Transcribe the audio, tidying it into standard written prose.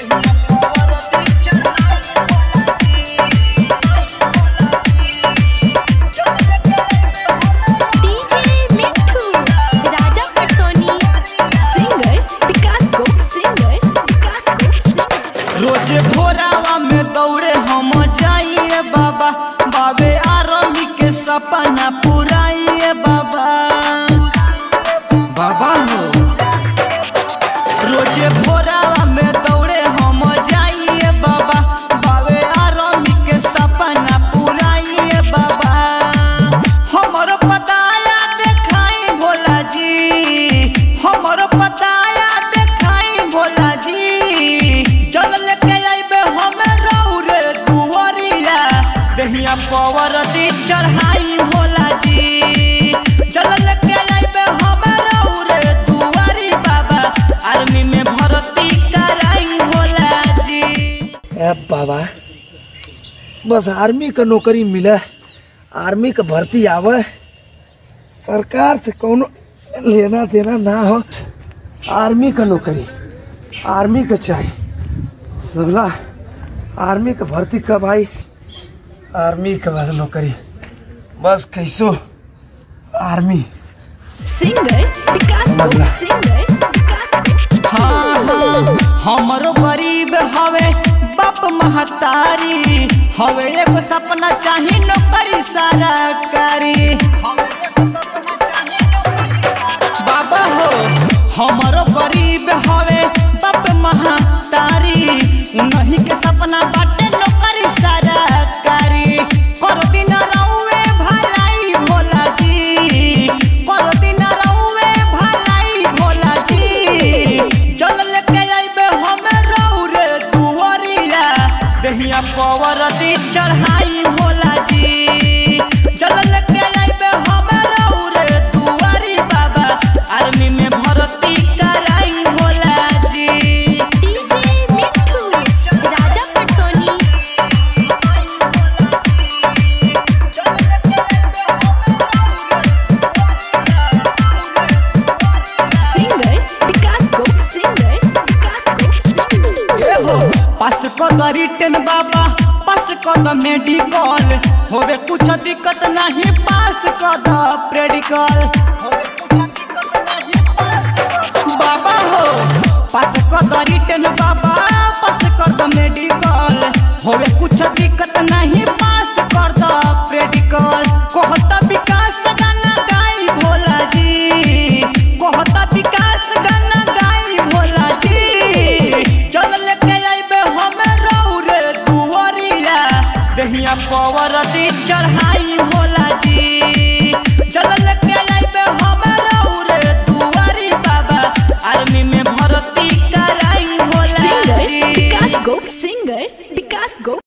रोजे भोरावा में दौड़े हम जाइए बाबा, बाबे आर्मी के सपना पुराइए बाबा। बाबा हो रोजे भोरावा में दौड़े हम जाइए बाबा, बाबे आर्मी के सपना पुराइए बाबा। हमरो पताया देखाई भोला जी, हमरो पताया देखाई भोला जी। दहिया पवर दी चढ़ाई भोला जी, जल लेके आइबे हमरा रे दुआरी बाबा, आर्मी में भर्ती कराई भोला जी। ए बाबा बस आर्मी का नौकरी मिले, आर्मी का भर्ती आवे, सरकार से कोनो लेना देना ना हो, आर्मी का नौकरी आर्मी का चाहिए। सबला आर्मी का भर्ती कब आई, आर्मी के बाद नौकरी बस कैसो आर्मी। हमरो गरीब हवे बाप महतारी, हवे एगो सपना चाही नौकरी सरकारी। बाबा हो हमरो गरीब हवे बाप महतारी, नहीं के सपना बाटे नौकरी सरकारी। कर दिन रउए भलाई भोला जी, कर दिन रउए भलाई भोला जी। जल लेके आइबे हमें रे दुआरिया, दहिया पवर दी चढ़ाई भोला जी। जल लेके आइबे हमें रे दुआरी बाबा, आर्मी में भर्ती कराई भोला जी। पास कर रिटर्न बाबा, पास कर मेडिकल, होवे कुछ दिक्कत नहीं पास कर प्रेडिकल। बाबा हो पास कर रिटर्न बाबा, पास कर मेडिकल, होवे कुछ दिक्कत नहीं पास कर प्रेडिकल। कहता विकास गाना गाई भोला जी, कहता विकास गाना गाई भोला जी। चल लेके दहिया पवर दी चढ़ाई भोला जी, जल लेके आइबे हमरा रे दुआरी बाबा, आर्मी में भर्ती कराई भोला जी।